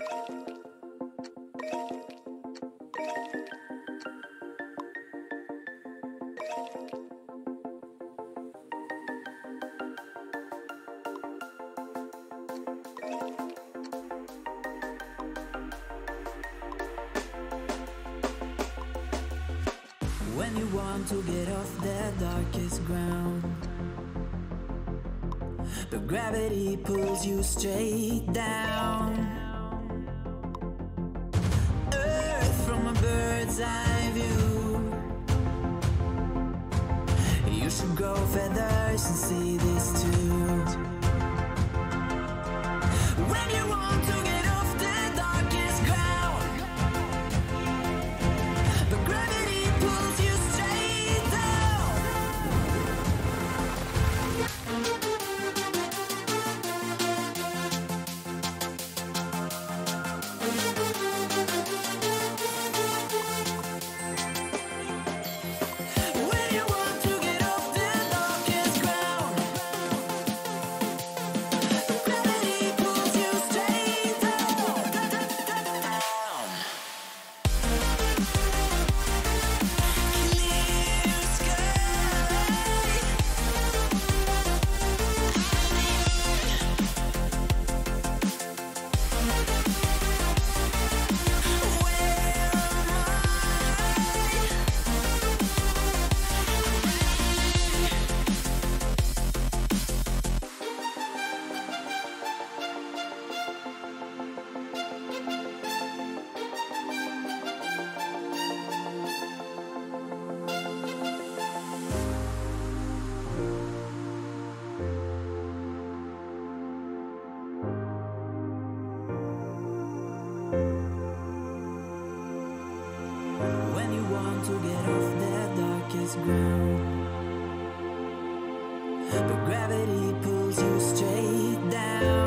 When you want to get off the darkest ground, but gravity pulls you straight down. Earth from a bird's eye view. You should grow feathers and see this too. When you want to get off the darkest ground, but gravity pulls you straight down. When you want to get off the darkest ground, but gravity pulls you straight down. Clear sky. When you want to get off the darkest ground, but gravity pulls you straight down.